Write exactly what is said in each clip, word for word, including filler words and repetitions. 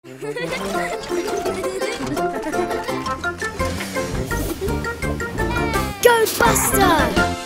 Go Buster!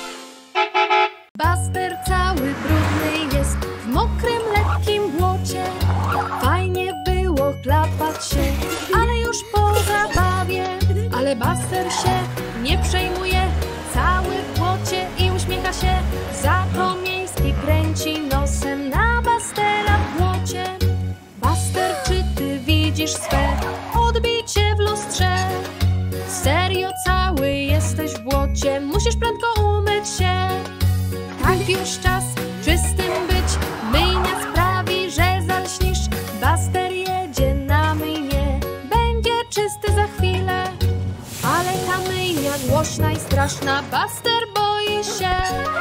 Buster cały brudny jest w mokrym, lekkim błocie. Fajnie było klapać się, ale już po zabawie. Ale Buster się nie przejmuje, cały w błocie i uśmiecha się. Za to miejski kręci nosem na Bustera w błocie. Buster, czy ty widzisz swe odbicie w lustrze? Serio cały jesteś w błocie, musisz prędko umyć się. Tak już czas czystym być, myjnia sprawi, że zalśnisz. Buster jedzie na myjnię, będzie czysty za chwilę. Ale ta myjnia głośna i straszna, Buster boi się.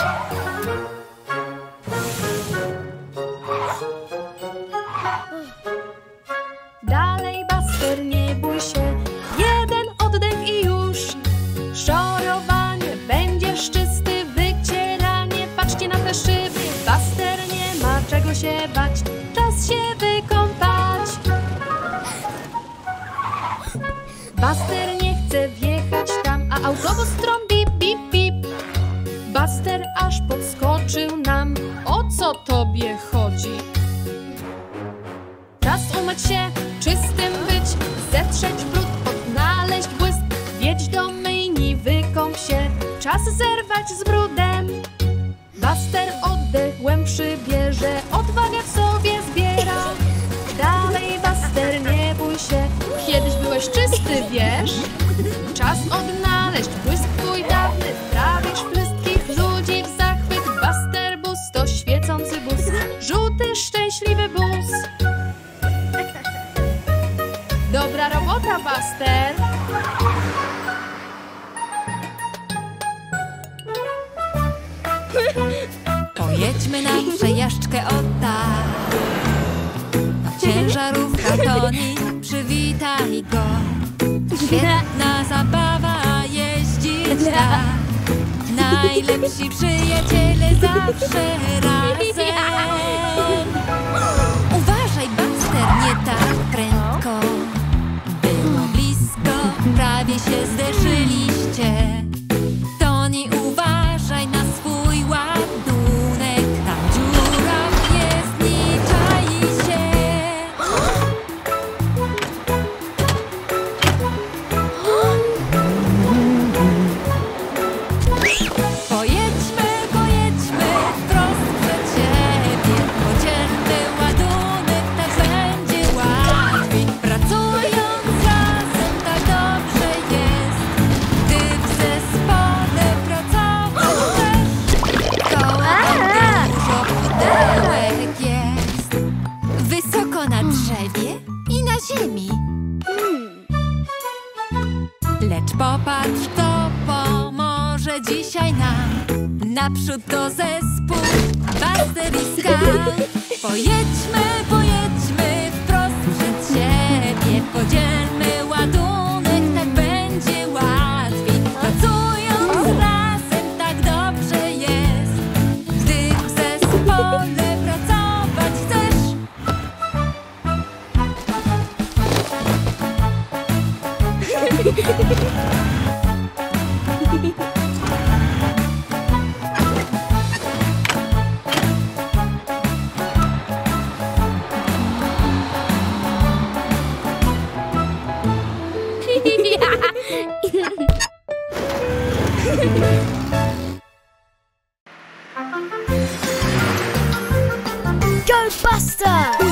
Dalej Buster, nie bój się, jeden oddech i już. Szorowanie, będziesz czysty, wycieranie, patrzcie na te szyby. Buster, nie ma czego się bać, czas się wykąpać. Buster nie chce wjechać tam, a autobus trąbi bip bip. Buster aż podskoczył nam, o co tobie chodzi? Czas umyć się, czystym być, zetrzeć brud, odnaleźć błysk. Wjedź do myjni, wykąp się, czas zerwać z brudem. Buster oddech głębszy bierze, odwagę w sobie zbiera. Dalej Buster, nie bój się, kiedyś byłeś czysty, wiesz? Czas odnaleźć błysk twój dawny, wprawisz wszystkich ludzi w zachwyt. Buster bus to świecący bus, żółty, szczęśliwy bus. Dobra robota, Buster! Pojedźmy na przejażdżkę, o tak. Ciężarówka Toni, przywitaj go. Świetna zabawa, jeździć tak. Najlepsi przyjaciele zawsze razem. Uważaj, Buster, nie tak prędko. Było blisko, prawie się zderzyliście. Toni, uważaj na swój ładunek. Tam dziura w jezdni czai się. Pojedźmy, pojedźmy wprost przed siebie. Podzielmy ładunek, tak będzie łatwiej. Pracując razem tak dobrze jest, gdy w zespole pracować też. Koło dużo pudełek jest, wysoko na drzewie i na ziemi. Lecz popatrz, to pomoże dzisiaj nam. Naprzód to zespół Buster i Scout. Pojedźmy, pojedźmy wprost przed siebie. Podzielmy ładunek, tak będzie łatwiej. Pracując razem tak dobrze jest, gdy w zespole pracować chcesz. Go Buster!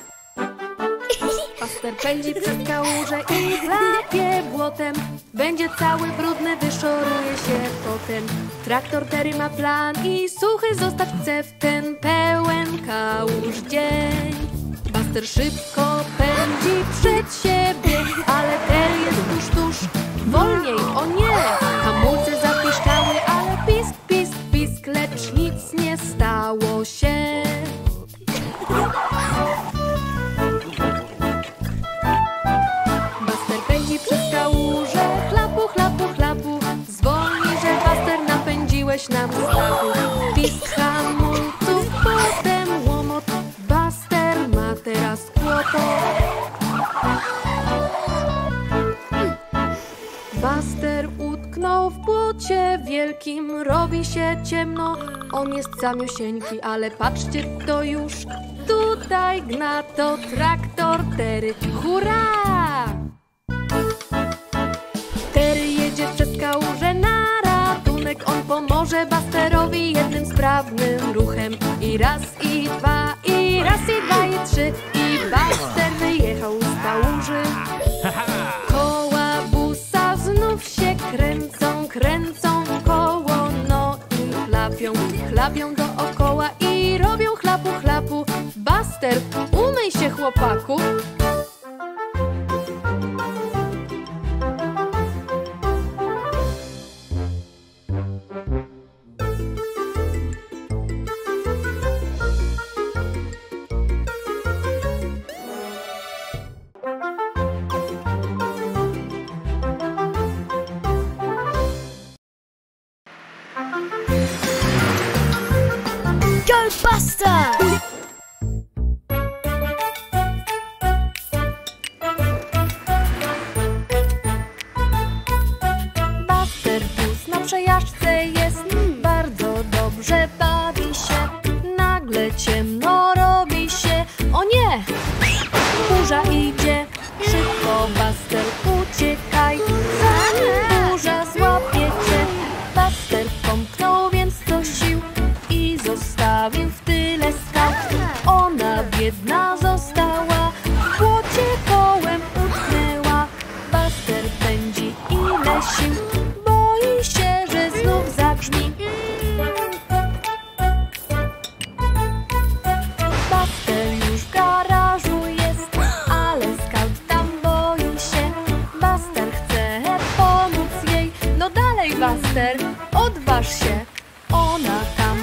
Buster pędzi przez kałużę i chlapie błotem. Będzie cały brudny, wyszoruje się potem. Traktor Terry ma plan i suchy zostać chce w ten pełen kałuż dzień. Buster szybko pędzi przed siebie, ale Terry jest tuż, tuż. Wolniej, o nie! Hamulce zapiszczały, ale pisk, pisk, pisk, lecz nic nie stało się. Buster pędzi przez kałużę, chlapu, chlapu, chlapu. Zwolnij, że Buster, napędziłeś nam strachu. Pisk hamulców, potem łomot. Buster ma teraz kłopot. wielkim robi się ciemno. On jest samiusieńki, ale patrzcie, to już tutaj gna to traktor Tery. Hurra! Tery jedzie przez kałużę na ratunek. On pomoże Busterowi jednym sprawnym ruchem. I raz, i dwa, i raz, i dwa, i trzy. I Buster wyjechał z kałuży. Koła busa znów się kręcą, kręcą koło. No i chlapią, chlapią dookoła i robią chlapu, chlapu. Buster, umyj się, chłopaku. Go Buster! Buster bus na przejażdżce jest, bardzo dobrze bawi się. Nagle ciemno robi się, o nie! Burza idzie, szybko Buster uciekaj, zanim burza złapie cię. Buster pomknął więc co sił i zostawił w tyle skalp. Ona biedna została, w błocie kołem utknęła. Buster pędzi ile sił, boi się, że znów zagrzmi. Buster już w garażu jest, ale scout tam boi się. Buster chce pomóc jej, no dalej Buster, odważ się. Ona tam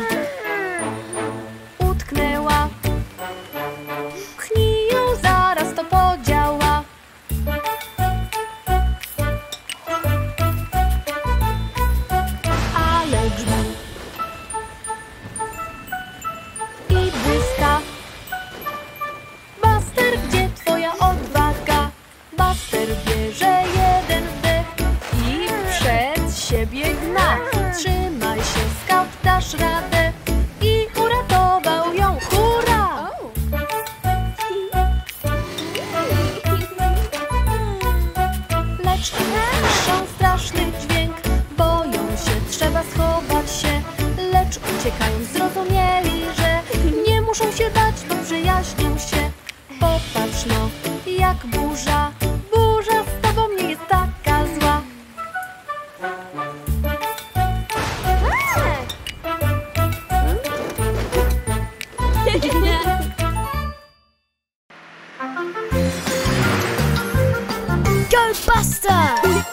utknęła, pchnij ją, zaraz to podziała. Ale grzmi i błyska. Buster, gdzie twoja odwaga? Buster bierze jeden wdech i przed siebie gna. Trzymaj się, scout, dasz radę. I uratował ją, hurra! Lecz słyszą straszny dźwięk, boją się, trzeba schować się. Lecz uciekając zrozumieli, że nie muszą się bać, bo przyjaźnią się. Popatrz no, jak burza, burza z tobą nie jest taka zła. Go Buster!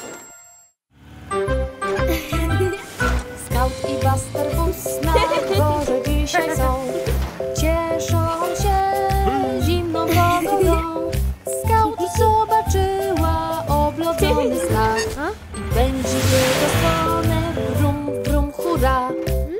Scout i Buster bus na dworze dzisiaj są. Cieszą się zimną pogodą. Scout zobaczyła oblodzony znak i pędzi w jego stronę. Brum, brum, hurra!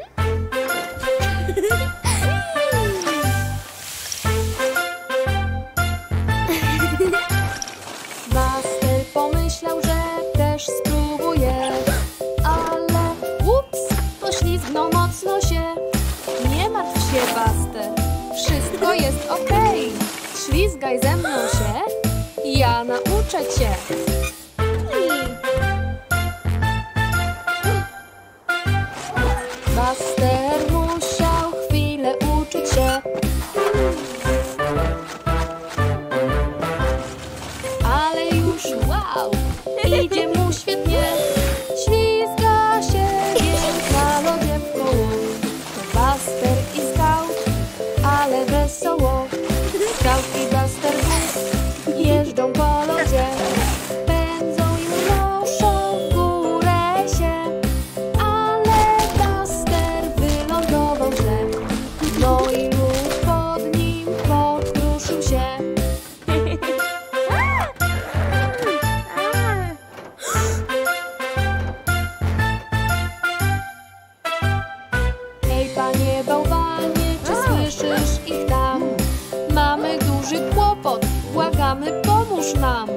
Buster pomyślał, że też spróbuje, ale ups, poślizgnął mocno się. Nie martw się, Buster, wszystko jest okej. Ślizgaj ze mną się, ja nauczę cię. Buster musiał chwilę uczyć się, ale już wow, idzie mu świetnie. Ślizga się więc na lodzie w koło. To Buster i Scout, ale wesoło. Scout i Buster bus jeżdżą po lodzie, pędzą i unoszą w górę się. Ale Buster wylądował źle, no i lód pod nim pokruszył się. Hej, panie bałwanie, czy słyszysz ich tam? Mamy duży kłopot, błagamy, pomóż nam.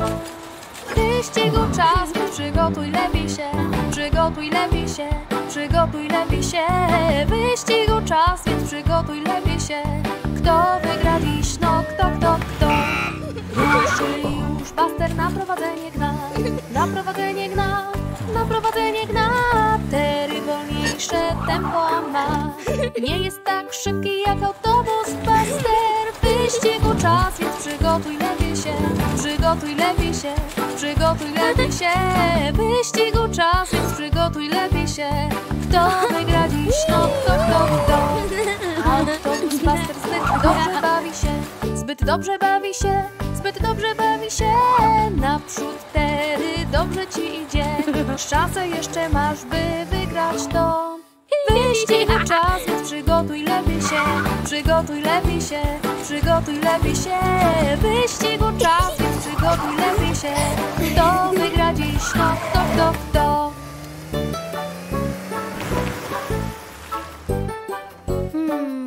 Wyścigu czas, więc przygotuj lepiej się, przygotuj lepiej się, przygotuj lepiej się. Wyścigu czas, więc przygotuj lepiej się. Kto wygra dziś? No kto, kto, kto? Ruszy już Buster na prowadzenie gna, na prowadzenie gna, na prowadzenie gna. Terry wolniejsze tempo ma, nie jest tak szybki jak autobus Buster. Wyścigu czas, więc przygotuj lepiej się, przygotuj lepiej się, przygotuj lepiej się. Wyścigu czas, więc przygotuj lepiej się. Kto wygra dziś? No kto, kto, kto? Autobus Buster zbyt dobrze bawi się, zbyt dobrze bawi się, zbyt dobrze bawi się. Naprzód Terry, dobrze ci idzie, szansę jeszcze masz, by wygrać to. Wyścigu czas, więc przygotuj lepiej się, przygotuj lepiej się, przygotuj lepiej się. Wyścigu czas, więc przygotuj lepiej się. Kto wygra dziś? No kto, kto, kto? Hmm.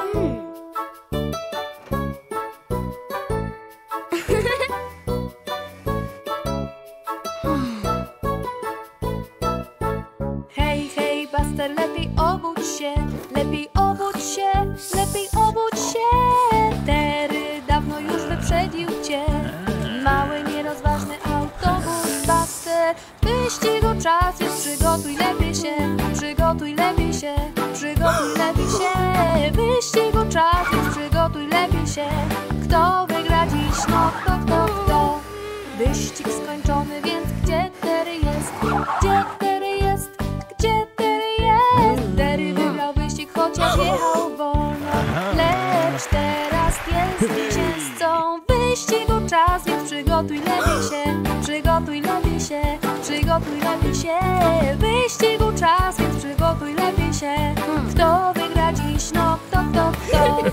Hej, hej, Buster, lepiej obudź się, lepiej obudź się, lepiej obudź się. Terry dawno już wyprzedził cię, mały, nierozważny autobus Buster. Wyścigu czas, więc przygotuj lepiej się, przygotuj lepiej się, przygotuj lepiej się. Wyścigu czas, więc przygotuj lepiej się. Kto wygra dziś? No kto, kto, kto? Wyścig skończony, więc gdzie Terry jest? Gdzie Terry jest? Gdzie Terry jest? Terry wygrał wyścig, chociaż jechał wolno, lecz teraz jest zwycięzcą. Wyścigu czas, więc przygotuj lepiej się, przygotuj lepiej się, przygotuj lepiej się. Wyścigu czas, więc przygotuj lepiej się. Kto wygra dziś? No kto, kto, kto?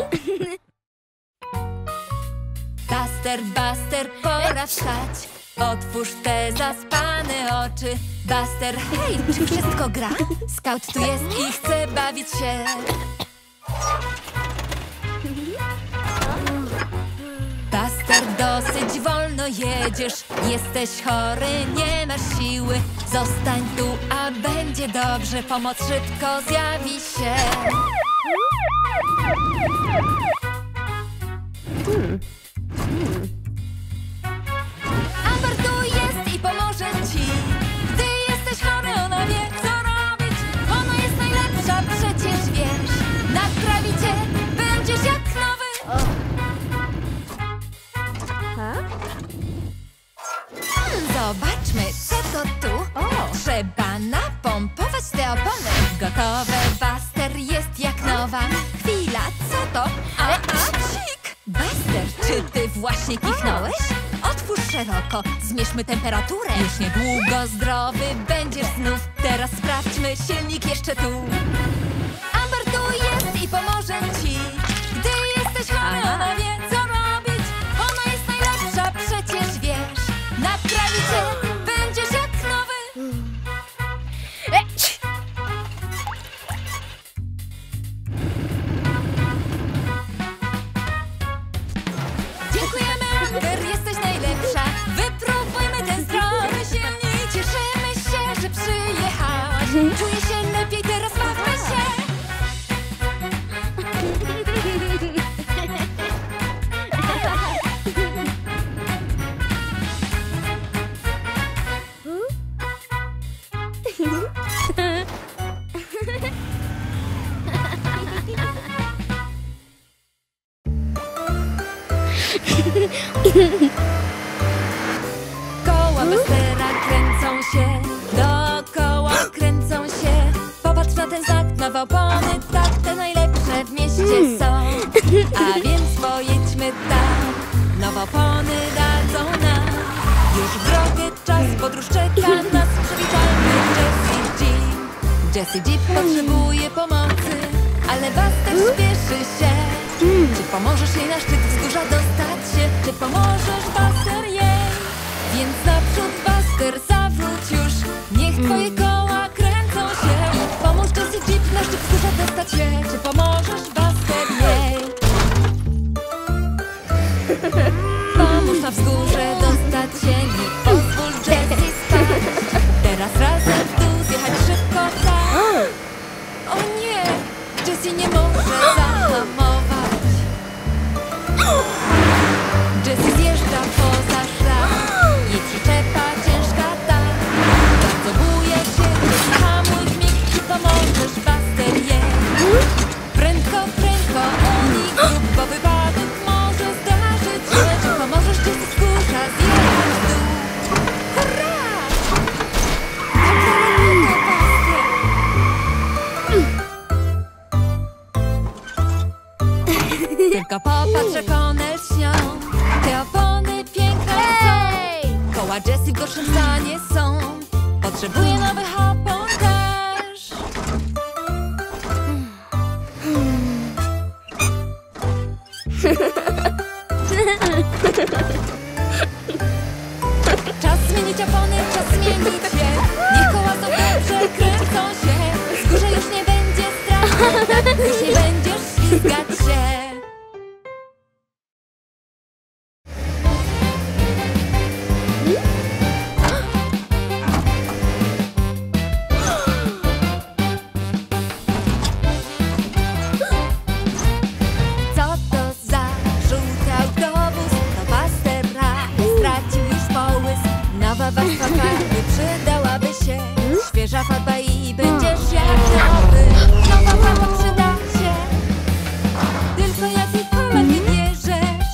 Buster, Buster, pora wstać. Otwórz te zaspane oczy. Buster, hej, czy wszystko gra? Scout tu jest i chce bawić się. Buster, dosyć wolno jedziesz. Jesteś chory, nie masz siły. Zostań tu, a będzie dobrze. Pomoc szybko zjawi się. Amber tu jest i pomoże ci. Gdy jesteś chory, ona wie, co robić. Ona jest najlepsza, przecież wiesz. Naprawi cię, będziesz jak nowy. Zobaczmy, co to tu. Trzeba napompować te opony. Gotowe, Buster jest jak nowa. Chwila, co to? A, a, psik! Buster, czy ty właśnie kichnąłeś? Otwórz szeroko, zmierzmy temperaturę. Już niedługo zdrowy będziesz znów. Teraz sprawdźmy silnik jeszcze tu. Amber tu jest i pomoże ci. Gdy jesteś chory, ona wie, co robić. Ona jest najlepsza, przecież wiesz. Naprawi cię, będziesz jak nowy. Dziękujemy, Amber, jesteś najlepsza. Wypróbujmy ten zdrowy silnik. Cieszymy się, że przyjechałaś. Czuję się lepiej, teraz bawmy się. Koła Bustera kręcą się, dookoła kręcą się. Popatrz na ten znak, nowe opony, tak, te najlepsze w mieście są. A więc pojedźmy tam, nowe opony dadzą nam. Już w drogę czas, podróż czeka nas. Przywitajmy Jessie Jeep. Jessie Jeep potrzebuje pomocy, ale Buster śpieszy się. Czy pomożesz jej na szczyt wzgórza dostać się? Czy pomożesz Buster jej? Więc naprzód Buster, zawróć już. Niech twoje koła kręcą się. I pomóż Jessie Jeep na szczyt wzgórza dostać się. Czy pomożesz Buster jej? Pomóż na wzgórze dostać się, nie pozwól Jessie spać. Teraz razem tu zjechać szybko tak. O nie, Jessie nie może zahamować. Jessie zjeżdża poza szlak. Jej przyczepa ciężka tak. Bardzo buje się, Jessie hamuj w mig. Czy pomożesz, Buster jej? Prędko, prędko, unik rób, bo wypadek może zdarzyć się. Czy pomożesz Jessie z kurza zjechać w dół? Hurra! Tylko popatrz, jak one śnią. Te opony piękne są. Koła Jessie w gorszym stanie są. Potrzebuje nowych opon też. Czas zmienić opony, czas zmienić je. Niech koła znów dobrze kręcą się. W górze już nie będzie strachu, już nie będziesz ślizgać się. Warstwa farby przydałaby się. Świeża farba i będziesz jak nowy. Nowa farba przyda się. Tylko jaki kolor wybierzesz?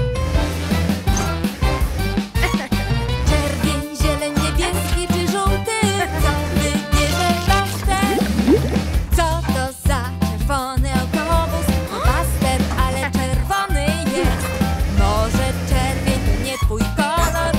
Czerwień, zieleń, niebieski czy żółty? Co wybierzesz, Buster? Co to za czerwony autobus? Buster, ale czerwony jest. Może czerwień to nie twój kolor?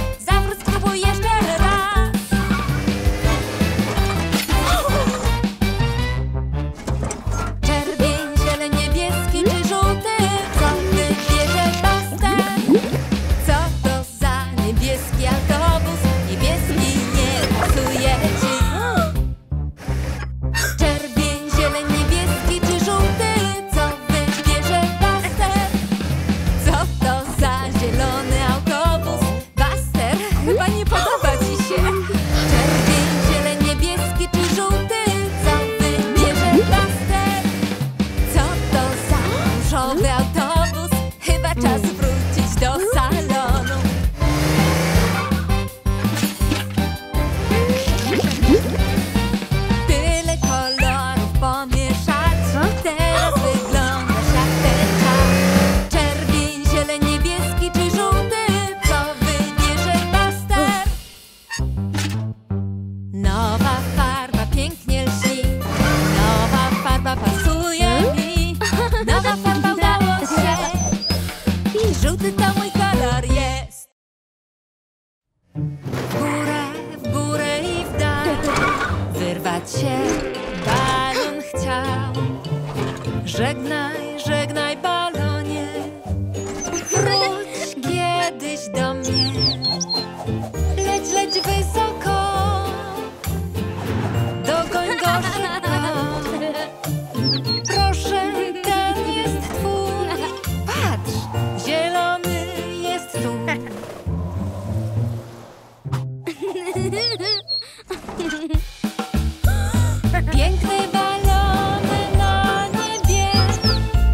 Żegnaj, żegnaj balonie, wróć kiedyś do mnie. Leć, leć wysoko, dogoń go szybko. Proszę, ten jest twój, patrz, zielony jest tu. Piękny balony na niebie,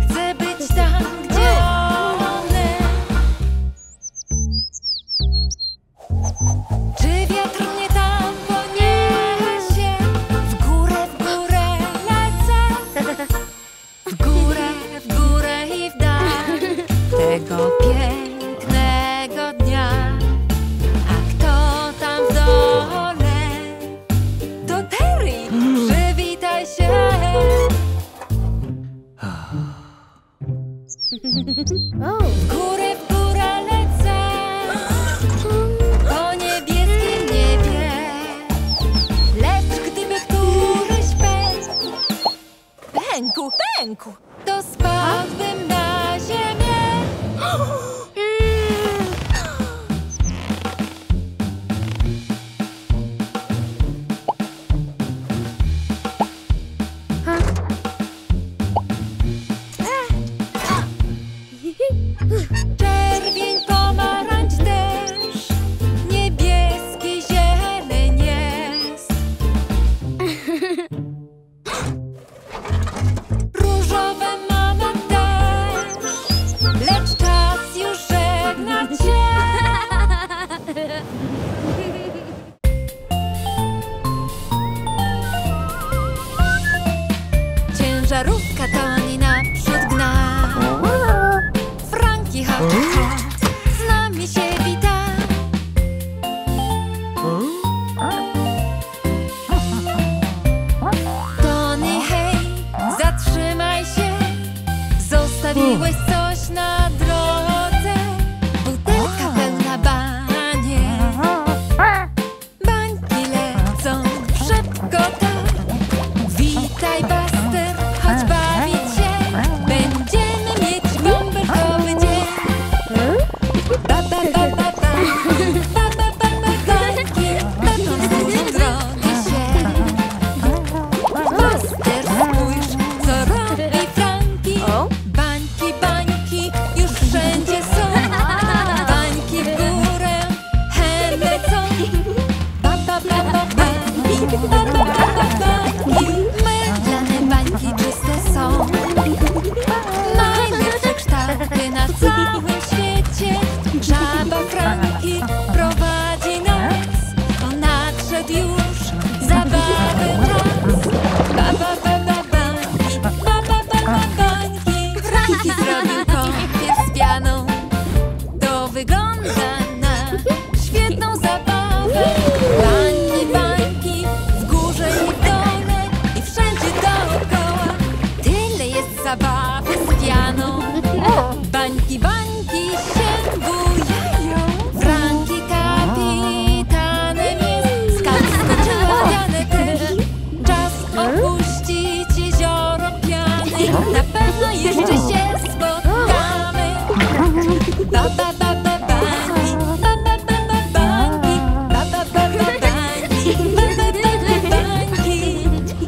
wygląda na świetną zabawę. Bańki, bańki, w górze i w dole i wszędzie dookoła. Tyle jest zabawy z pianą. Bańki, bańki się bujają. Franki kapitanem jest, skarb skoczone też. Czas opuścić jezioro piany. Na pewno jeszcze się spotkamy. Ba, ba, ba, ba, bańki, ba, ba, ba, ba, bańki, ba, ba, ba, ba, bańki, ba, ba, ba, ba, bańki.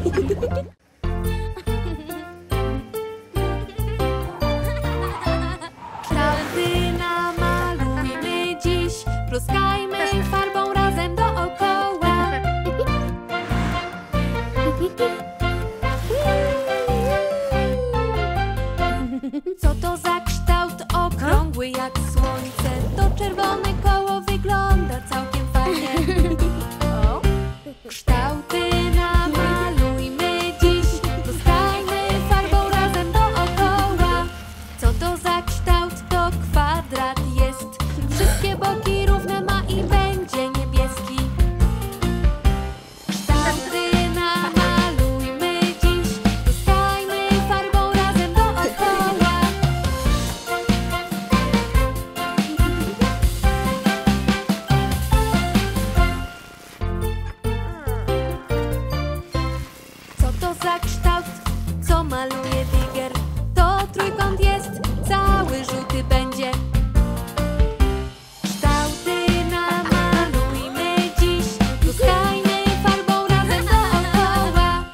Kształty namalujmy dziś, pluskajmy farbą razem dookoła. Co to za kształt okrągły jak słońce? To czerwone koło wygląda całkiem fajnie. Kształty namalujmy dziś, pluskajmy farbą razem dookoła. Co to za kształt? To kwadrat jest. Wszystkie boki równe ma i będzie niebieski. Kształty namalujmy dziś, pluskajmy farbą razem dookoła. Co to za kształt? Co maluje wigier? To trójkąt jest, cały żółty będzie. Kształty namalujmy dziś, pluskajmy farbą razem dookoła.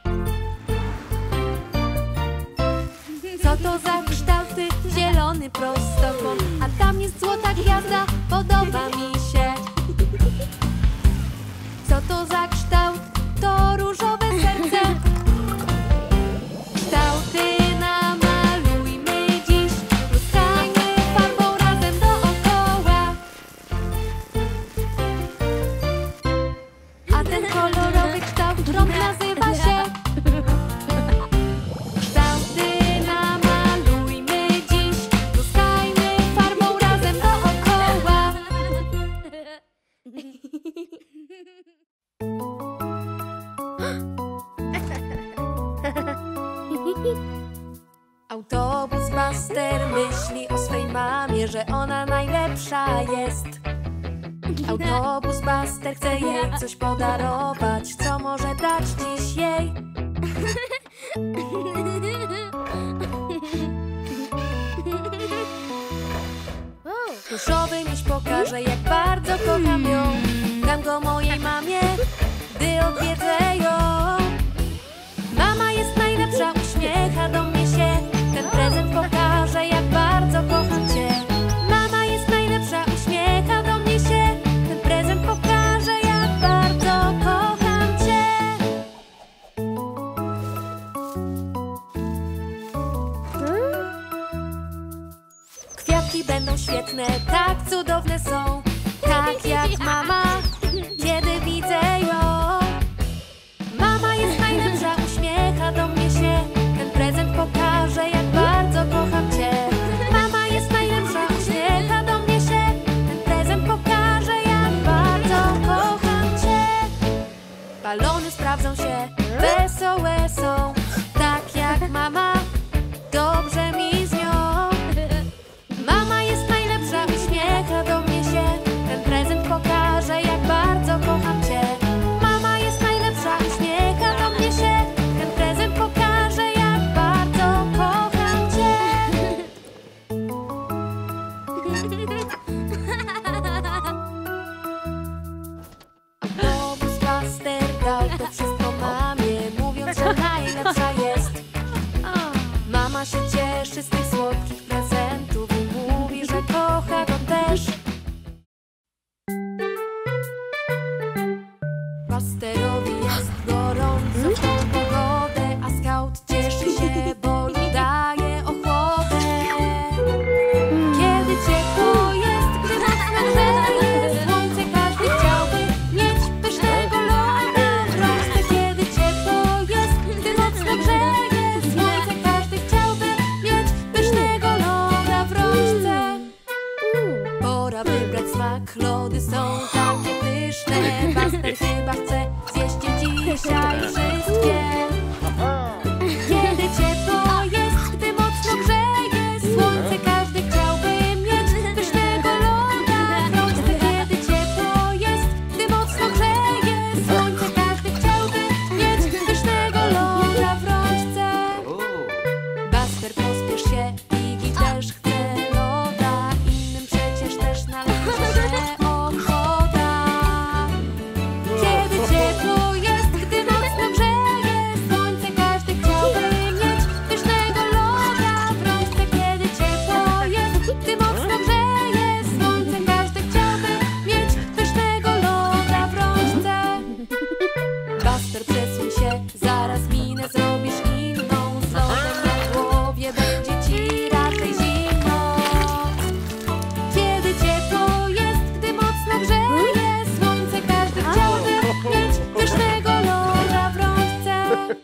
Co to za kształty? Zielony prostokąt, a tam jest złota gwiazda, podoba mi się. Co to za kształt? To różowe serce. Kształty namalujmy dziś, pluskajmy farbą razem dookoła. A ten kolorowy kształt rąk nazywa się. Kształty namalujmy dziś, pluskajmy farbą razem dookoła. Autobus Buster myśli o swej mamie, że ona najlepsza jest. Autobus Buster chce jej coś podarować. Co może dać dziś jej? Pluszowy miś pokaże, jak bardzo kocham ją. Dam go mojej mamie, gdy odwiedzę ją. Mama jest najlepsza, uśmiecha do mnie się. Ten prezent pokaże, jak bardzo kocham cię. Mama jest najlepsza, uśmiecha do mnie się. Ten prezent pokaże, jak bardzo kocham cię. Kwiatki będą świetne, tak cudowne są. Tak jak mama, kiedy widzę ją. Mama jest najlepsza, uśmiecha do mnie się. Ten prezent pokaże, jak bardzo kocham cię. Mama jest najlepsza, uśmiecha do mnie się. Ten prezent pokaże, jak bardzo kocham cię. Balony sprawdzą się, wesołe są. Tak jak mama, dobrze mi z nią. Mama jest najlepsza, uśmiecha do mnie się. Ten prezent pokaże, jak bardzo kocham cię. Mama jest najlepsza, uśmiecha do mnie się. Ten prezent pokaże, jak bardzo kocham cię. Autobus Buster dał to wszystko mamie, mówiąc, że najlepsza jest. Mama się cieszy z tych słodkich prezentów i mówi, że kocha go też. Busterowi jest gorąco w tą pogodę, a Scout cieszy się, bo daje ochotę. Kiedy ciepło jest, gdy mocno grzeje słońce, każdy chciałby mieć pysznego loda w rączce. Kiedy ciepło jest, gdy mocno grzeje słońce, każdy chciałby mieć pysznego loda w rączce. Pora smak. Lody są takie pyszne, Buster chyba chce zjeść je dzisiaj wszystkie. Kiedy ciepło jest, gdy mocno grzeje słońce, każdy chciałby mieć pysznego loda w rączce. Kiedy ciepło jest, gdy mocno grzeje słońce, każdy chciałby mieć pysznego loda w rączce. Buster, pospiesz się, Iggy też chce loda, innym przecież też należy się ochota. Kiedy ciepło jest, gdy mocno grzeje słońce, każdy chciałby mieć pysznego loda w rączce. Kiedy ciepło jest, gdy mocno grzeje słońce, każdy chciałby mieć pysznego loda w rączce. Buster, przesuń się, zaraz minę zrobisz inną. Z lodem na głowie będzie ci raczej zimno. Kiedy ciepło jest, gdy mocno grzeje słońce, każdy chciałby mieć pysznego loda w rączce.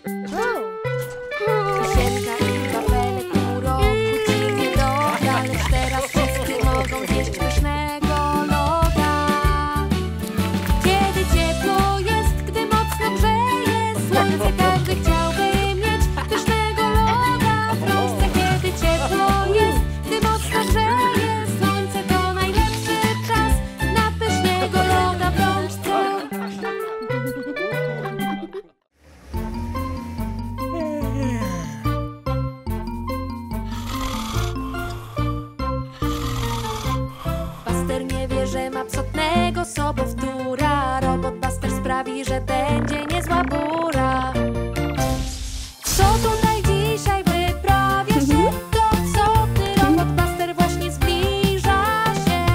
Wisienka i wafelek pół roku ci nie doda, lecz teraz wszyscy mogą zjeść pysznego loda. Kiedy ciepło jest, gdy mocno grzeje słońce, każdy chciałby mieć pysznego loda w rączce. Kiedy ciepło jest, gdy mocno grzeje słońce, to najlepszy czas na pysznego loda w rączce. Buster nie wie, że ma psotnego sobowtóra. Robot Buster sprawi, że będzie niezła bura. Co tutaj dzisiaj wyprawia się? To psotny robot Buster właśnie zbliża się.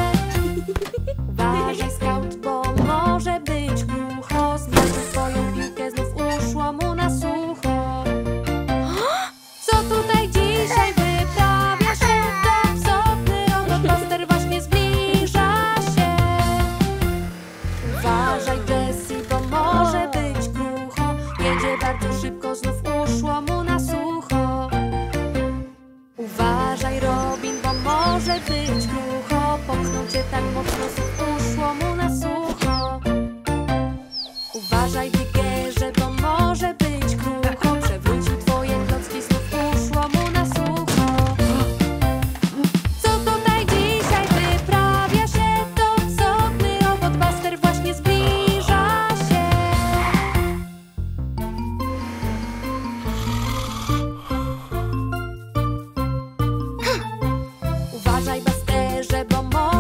Uważaj, Scout, bo może być krucho. Zmiażdżył swoją piłkę, znów uszło mu na sucho. Co tutaj dzisiaj wyprawia się? To psotny robot Buster właśnie zbliża się. Uważaj, Jessie, bo może być krucho. Jedzie bardzo szybko, znów uszło mu na sucho. Uważaj, Robin, bo może być krucho. Popchnął cię tak mocno, znów uszło mu na sucho. Uważaj, Dickerze, bo może być krucho. Przewrócił twoje klocki, znów uszło mu na sucho. Co tutaj dzisiaj wyprawia się? To psotny robot Buster właśnie zbliża się. Uważaj, Busterze, bo może